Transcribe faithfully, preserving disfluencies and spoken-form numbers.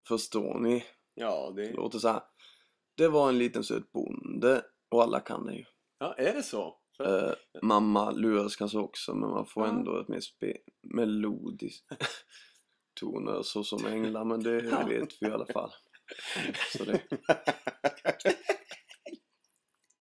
förstår ni? Ja, det... Det låter så här. Det var en liten söt bonde. Och alla kan det ju. Ja, är det så? För... Uh, mamma luras kanske också. Men man får Ja. ändå ett mer spe- melodiskt toner så som änglar. Men det Ja. vet vi i alla fall. Så det.